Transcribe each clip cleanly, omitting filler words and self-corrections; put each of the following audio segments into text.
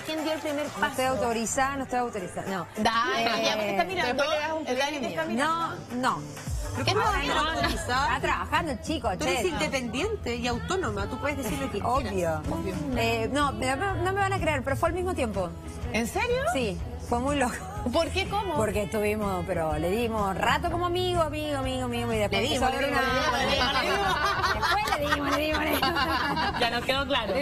quién dio el primer paso. No estoy autorizada, no. Dale, ya te está mirando. Dale, te está mirando. No. ¿Qué no? Está trabajando el chico, Tú eres independiente y autónoma, tú puedes decir lo que quieras. Obvio. No me van a creer, pero fue al mismo tiempo. ¿En serio? Sí, fue muy loco. ¿Por qué? ¿Cómo? Porque estuvimos, pero le dimos rato como amigo, y después le dimos. Después le dimos. Ya nos quedó claro.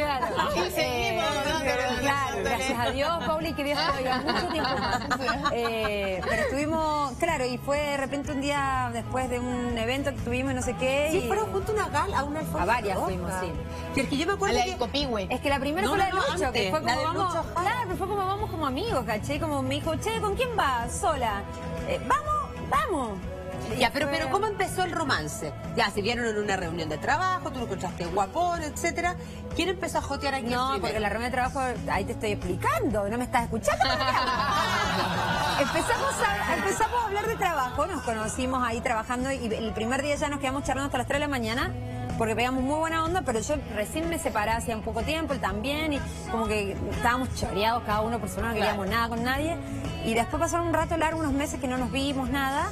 Claro, gracias a Dios, Pauli, que Dios te oiga mucho tiempo más. Pero estuvimos, claro, y fue de repente un día después de un evento que tuvimos, no sé qué. Sí, fueron junto a una gala, a una alfombra. A varias fuimos, sí. Y es que yo me acuerdo que Copihue. Es que la primera fue la de Lucho, que fue como vamos. Lucho, claro, pero fue como vamos como amigos, ¿caché? Como me dijo, che, ¿con quién vas? Sola. Vamos. Ya, pero ¿cómo empezó el romance? Ya, se vieron en una reunión de trabajo, tú lo encontraste guapón, etcétera. ¿Quién empezó a jotear aquí? No, porque la reunión de trabajo, ahí te estoy explicando, ¿no me estás escuchando? Empezamos a hablar de trabajo, nos conocimos ahí trabajando y el primer día ya nos quedamos charlando hasta las 3 de la mañana porque pegamos muy buena onda, pero yo recién me separé hacía un poco tiempo, él también, y como que estábamos choreados cada uno por su lado, no queríamos nada con nadie. Y después pasaron un rato largo, unos meses que no nos vimos nada.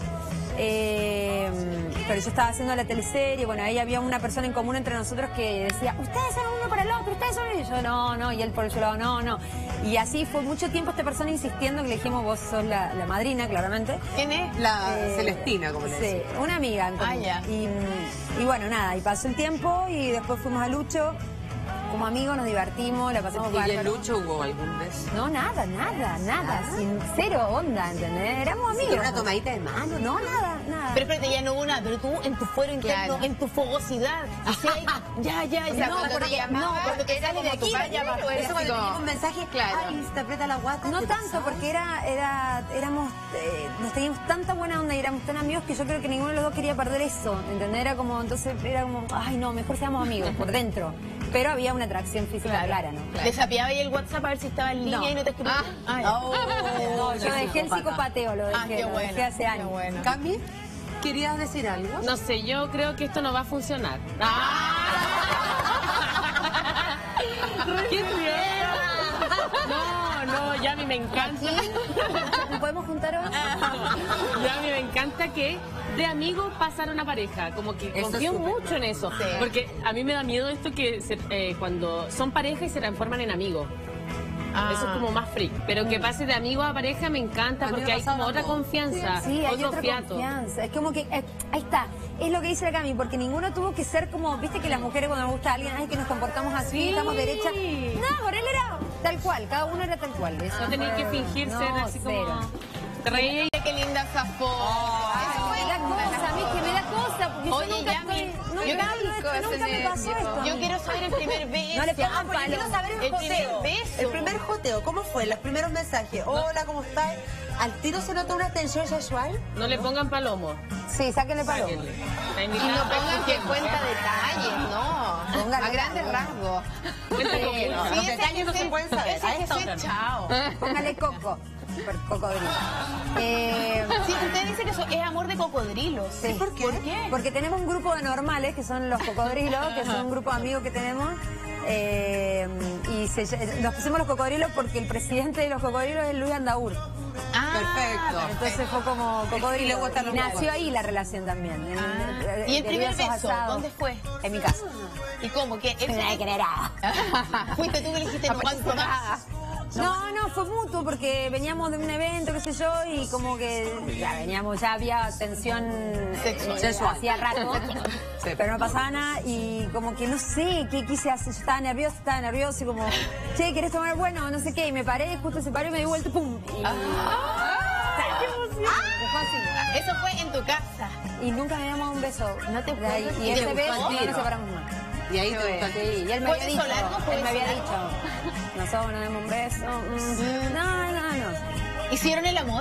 Pero yo estaba haciendo la teleserie, bueno, ahí había una persona en común entre nosotros que decía, ustedes son uno para el otro, ustedes son uno, y yo no, y él por el otro lado, no. Y así fue mucho tiempo esta persona insistiendo, que le dijimos, vos sos la madrina, claramente. ¿Quién es? La Celestina, como le decía. Sí, una amiga en común. Ya. Y bueno, nada, y pasó el tiempo y después fuimos a Lucho. Como amigos nos divertimos, la pasamos bárbaro. ¿Y en Lucho hubo algún beso? No, nada, sin cero onda, ¿entendés? Éramos amigos. ¿Una tomadita de mano? No, nada. Pero espérate, ya no hubo nada, pero tú en tu fuero interno, en tu fogosidad, ya. Cuando te sale de aquí, Eso cuando te llega un mensaje, ay, te aprieta la guata. No tanto, porque éramos, nos teníamos tanta buena onda y éramos tan amigos que yo creo que ninguno de los dos quería perder eso, ¿entendés? Era como, ay no, mejor seamos amigos por dentro. Pero había una atracción física clara, ¿no? ¿Le sapeaba ahí el WhatsApp a ver si estaba en línea y no te escribía? No, yo dejé el psicopateo, lo dejé hace años. Bueno. Cami, ¿querías decir algo? No sé, yo creo que esto no va a funcionar. ¡Qué bien! No, ya a mí me encanta. ¿Nos podemos juntar hoy? Ya a mí me encanta que de amigos pasar a una pareja. Como que confío mucho en eso. Sí. Porque a mí me da miedo esto que cuando son pareja y se transforman en amigos. Eso es como más freak. Pero que pase de amigo a pareja me encanta porque hay como otra confianza. Sí, hay otro otra fiato. confianza. Es como que, ahí está, es lo que dice la Cami, porque ninguno tuvo que ser como, viste que las mujeres cuando nos gusta a alguien, ay, que nos comportamos así, estamos derechas. No, por él era tal cual, cada uno era tal cual. Eso No tenía que fingir ser así como... Te reí. Qué linda zafó. Me da cosa, a mí que me da cosa, porque Oye, yo nunca Yami, nunca me pasó esto. Yo quiero saber el primer beso. No le pongan palo. Quiero saber El primer beso. El primer joteo, ¿cómo fue? Los primeros mensajes. Hola, ¿cómo estás? ¿Al tiro se nota una tensión sexual? No le pongan palomo. Sí, sáquenle palo. Sáquenle. Está Y invitada. no pongan que cuenta detalles, no. Póngale A grandes rasgos. Cuenta conmigo. Los detalles no se pueden saber. Ese hay que ser chao. Póngale coco. Super cocodrilo. Sí, usted dice que eso es amor de cocodrilos. Sí. ¿Por qué? ¿Por qué? Porque tenemos un grupo de normales, que son los cocodrilos, que son un grupo de amigos que tenemos. Y nos pusimos los cocodrilos porque el presidente de los cocodrilos es Luis Andaur. Perfecto. Entonces fue como cocodrilo. Y luego está Y nació ahí la relación también. ¿Y el primer beso? Asados. ¿Dónde fue? En mi casa. ¿Y cómo? ¿Qué? Fuiste tú que le dijiste no cuánto más. No, fue mutuo porque veníamos de un evento, qué sé yo, y como que ya había tensión Sexual. hacía rato, Sí. pero no pasaba nada y como que no sé qué quise hacer, yo estaba nerviosa y como, che, ¿querés tomar? Bueno, no sé qué, y me paré, justo se paró y me di vuelta, ¡pum! Y, fue así. Eso fue en tu casa. Y nunca me habíamos dado un beso. No te De ahí, puedo y ese creer. beso Gustó al no tiro. nos separamos más. Y ahí te gustó el tiro. Sí, y él me ¿Fue había beso dicho, largo? ¿Fue él me beso había largo? dicho, nosotros nos demos un beso. No. ¿Hicieron el amor?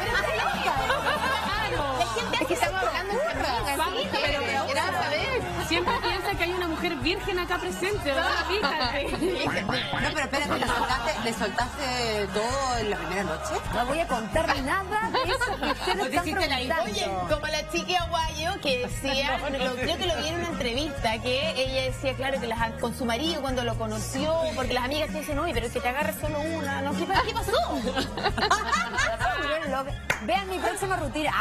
Es que estamos hablando de amigas, sí, pero quiero saber. siempre piensa que hay una mujer virgen acá presente, ¿verdad? Fíjate. No, pero espérate, ¿le soltaste todo en la primera noche? No voy a contar nada de eso que ustedes están preguntando. Oye, como la chica Aguayo que decía, creo que lo vi en una entrevista, que ella decía, claro, que con su marido cuando lo conoció, porque las amigas te dicen, oye, pero es que te agarres solo una, ¿no? ¿Qué pasó? Vean mi próxima rutina.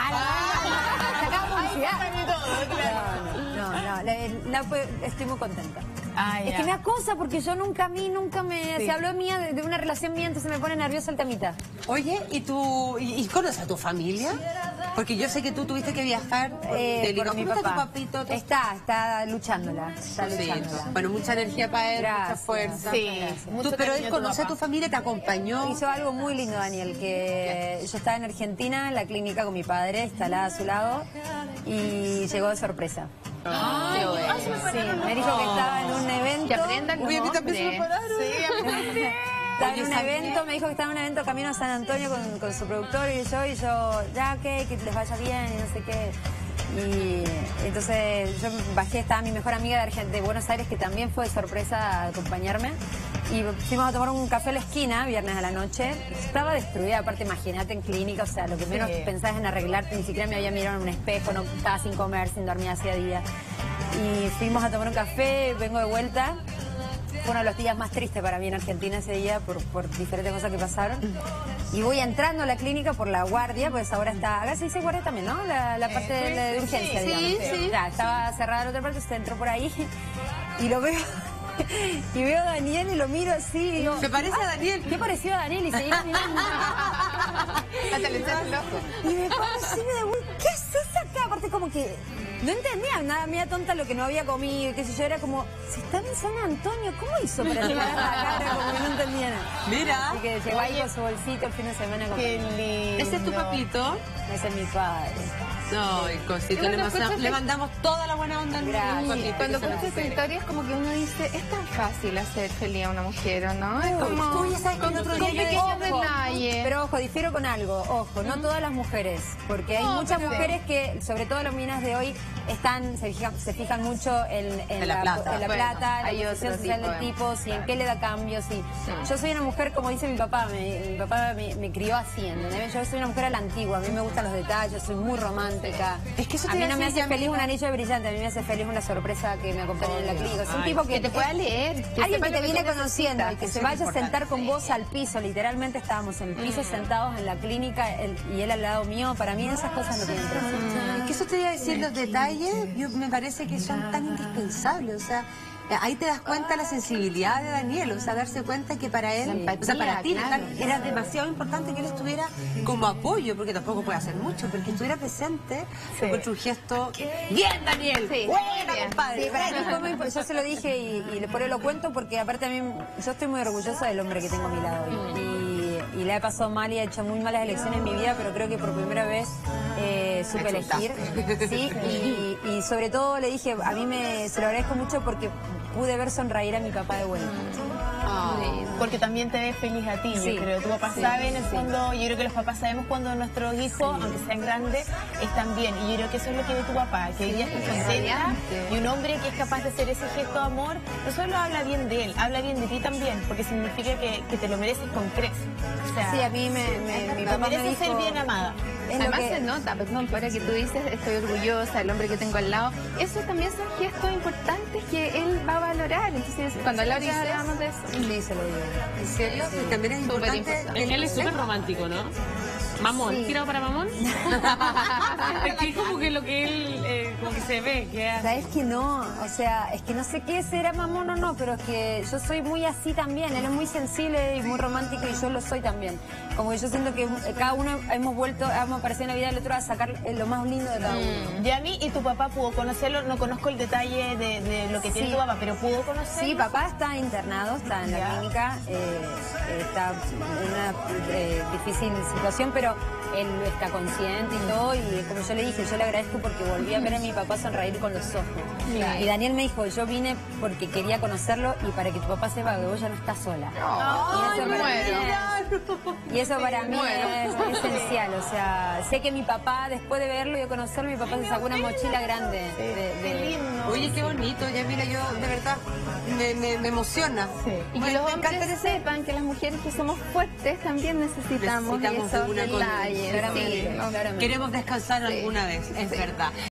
No, estoy muy contenta. Es que me acosa porque yo nunca se habló mía de una relación mía, entonces me pone nerviosa el temita. Oye, ¿y conoces a tu familia? Porque yo sé que tú tuviste que viajar por mi papá. ¿Tu papito? Está luchándola. Bueno, mucha energía para él, mucha fuerza. Sí. Pero él conoce a tu familia, te acompañó. Hizo algo muy lindo, Daniel, que yo estaba en Argentina, en la clínica con mi padre, instalada a su lado, y llegó de sorpresa. Sí, me dijo que estaba en un evento. Que aprendan Uy, a mí también se me pararon. Estaba en un evento, me dijo que estaba en un evento camino a San Antonio con su productor y yo, ya, ¿qué? Que les vaya bien y no sé qué. Y entonces yo bajé, estaba mi mejor amiga de Buenos Aires, que también fue de sorpresa a acompañarme. Y fuimos a tomar un café a la esquina, viernes a la noche. Estaba destruida, aparte imagínate en clínica, o sea, lo que menos pensás en arreglarte, ni siquiera me había mirado en un espejo, no estaba sin comer, sin dormir hacía día. Y fuimos a tomar un café, vengo de vuelta. Fue uno de los días más tristes para mí en Argentina ese día por diferentes cosas que pasaron. Y voy entrando a la clínica por la guardia, pues ahora está... Acá se dice guardia también, ¿no? La parte de urgencia, digamos. Sí. Ya, estaba cerrada la otra parte, se entró por ahí y lo veo... Y veo a Daniel y lo miro así y digo... ¿Se parece a Daniel? ¿Qué pareció a Daniel? Y seguimos mirando. Hasta le echaste el ojo. Y me pongo así, ¿qué haces acá? Aparte como que... No entendía, nada, media tonta lo que no había comido, qué sé yo, era como, si estaba en San Antonio, ¿cómo hizo para llegar a la cara? Como que no entendía nada. Mira. Así que llegó ahí con su bolsito el fin de semana. Qué lindo. ¿Ese es tu papito? Ese es mi padre. No, el cosito, le mandamos toda la buena onda. Gracias. Cuando cuentas tu historia es como que uno dice, es tan fácil hacer feliz a una mujer, ¿o no? Es como... Uy, ¿sabes que el otro día yo pequeños detalles. Pero ojo, difiero con algo, ojo, no todas las mujeres, porque hay muchas mujeres que, sobre todo las minas de hoy, se fijan mucho en la plata, en la posición social del tipo, si en qué le da cambios. Yo soy una mujer, como dice mi papá me crió así, ¿entendés? Yo soy una mujer a la antigua, a mí me gustan los detalles, soy muy romántica. Es que eso a mí no me hace feliz un anillo de brillante, a mí me hace feliz una sorpresa que me acompañe en la clínica. Es un tipo que te pueda leer, alguien que te viene conociendo y que se vaya a sentar con vos al piso. Literalmente estábamos en el piso sentados en la clínica y él al lado mío. Para mí esas cosas no tienen precio. Es que eso te iba a decir, los detalles, me parece que son tan indispensables, o sea, ahí te das cuenta la sensibilidad de Daniel, o sea, darse cuenta que para él, o sea, para ti era demasiado importante que él estuviera como apoyo, porque tampoco puede hacer mucho, pero que estuviera presente, con un gesto, ¡bien, Daniel! Sí, ¡Buena, compadre! Sí, para mí fue muy importante. Yo se lo dije y por él lo cuento porque aparte a mí, yo estoy muy orgullosa del hombre que tengo a mi lado y la he pasado mal y he hecho muy malas elecciones en mi vida, pero creo que por primera vez supe elegir. Sí, y sobre todo le dije, a mí se lo agradezco mucho porque pude ver sonreír a mi papá de vuelta. Porque también te ves feliz a ti, yo creo. Tu papá sabe, en el fondo, yo creo que los papás sabemos cuando nuestros hijos, aunque sean grandes, están bien. Y yo creo que eso es lo que ve tu papá, que hoy día está contenta. Y un hombre que es capaz de hacer ese gesto de amor, no solo habla bien de él, habla bien de ti también, porque significa que te lo mereces con creces. O sea, sí, a mí mi papá me dijo... ser bien amada. Además se nota, perdón, para que tú dices, estoy orgullosa del hombre que tengo al lado. Eso también son gestos importantes que él va a valorar. Entonces, cuando hablamos de eso... Sí, se lo digo. ¿En serio? Sí. También es importante... Él es súper romántico, ¿no? Mamón, Sí. ¿tirado para mamón? Es que como que lo que él, como que se ve, que hace. ¿Sabes que no? O sea, es que no sé qué será mamón o no, pero es que yo soy muy así también. Él es muy sensible y muy romántico y yo lo soy también. Como que yo siento que cada uno hemos aparecido en la vida del otro a sacar lo más lindo de cada uno. Yami, ¿y tu papá pudo conocerlo? No conozco el detalle de lo que tiene tu papá, pero ¿pudo conocerlo? Sí, papá está internado, está en la clínica, está en una difícil situación, pero él está consciente y todo, y como yo le dije, yo le agradezco porque volví a ver a mi papá sonreír con los ojos. Claro. Y Daniel me dijo, yo vine porque quería conocerlo y para que tu papá sepa que vos ya no estás sola. Y eso para mí es esencial, o sea, sé que mi papá, después de verlo y de conocerlo, mi papá se sacó una mochila grande. Oye, Oye, qué bonito, ya mira, yo de verdad me emociona. Sí. Y que los hombres sepan que las mujeres que somos fuertes también necesitamos esos detalles. Queremos descansar alguna vez, es verdad.